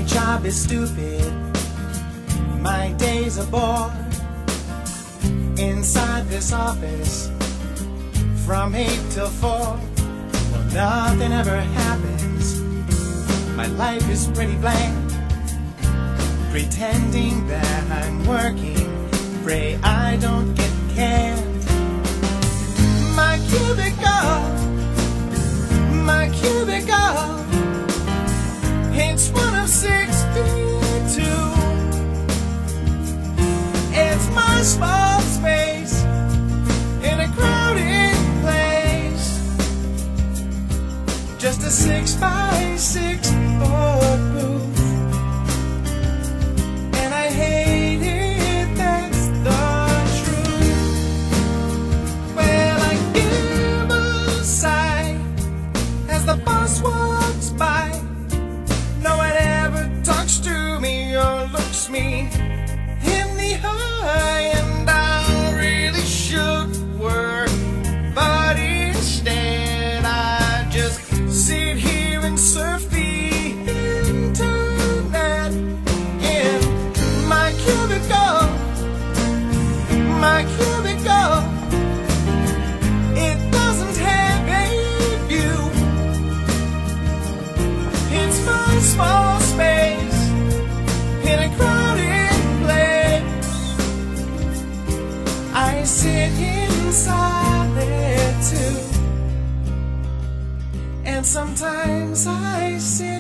job is stupid, my days are bored. Inside this office, from 8 till 4, well, nothing ever happens. My life is pretty blank, pretending that I'm working, pray I don't get canned. My cubicle, it's one of 62. It's my small space in a crowded place, just a 6x6 foot booth, and I hate it, that's the truth. Well, I give a sigh as the boss walks by. No one ever talks to me or looks me in the eye, and I really should work, but instead I just sit here and surf the internet in my cubicle. It doesn't have a view. It's my small space in a crowded place. I sit inside there too, and sometimes I sit